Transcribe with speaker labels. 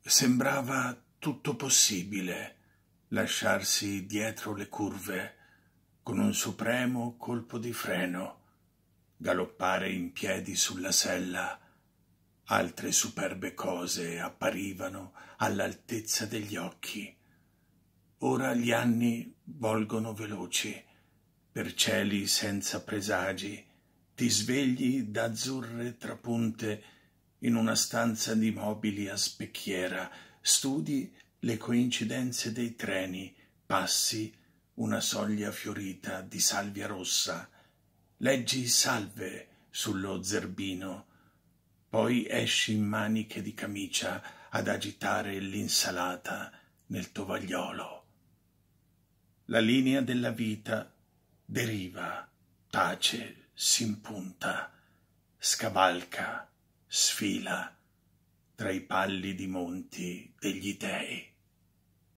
Speaker 1: Sembrava tutto possibile, lasciarsi dietro le curve, con un supremo colpo di freno, galoppare in piedi sulla sella. Altre superbe cose apparivano all'altezza degli occhi. Ora gli anni volgono veloci, per cieli senza presagi, ti svegli da azzurre trapunte in una stanza di mobili a specchiera, studi le coincidenze dei treni, passi una soglia fiorita di salvia rossa, leggi salve sullo zerbino, poi esci in maniche di camicia ad agitare l'insalata nel tovagliolo. La linea della vita deriva, tace, s'impunta, scavalca, sfila tra i pallidi monti degli dei.